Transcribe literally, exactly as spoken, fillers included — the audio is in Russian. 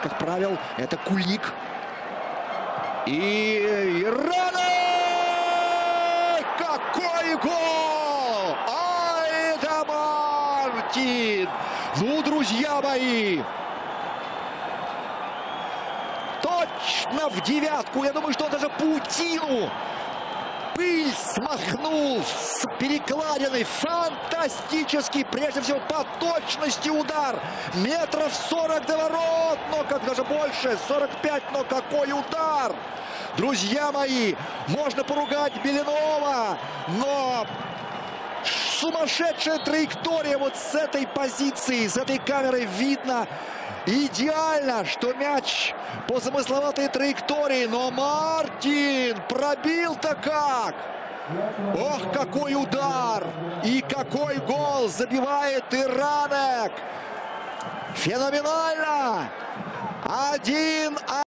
отправил. Это Кулик. И Жираnek! Какой гол! Ай да Мартин! Ну, друзья мои! Точно в девятку. Я думаю, что он даже паутину, пыль смахнул с перекладиной. Фантастический, прежде всего, по точности удар. Метров сорок до ворот, но как даже больше, сорок пять, но какой удар! Друзья мои, можно поругать Беленова, но сумасшедшая траектория вот с этой позиции, с этой камерой видно идеально, что мяч по замысловатой траектории, но Мартин пробил-то как! Ох, какой удар! И какой гол забивает Жираnek! Феноменально! один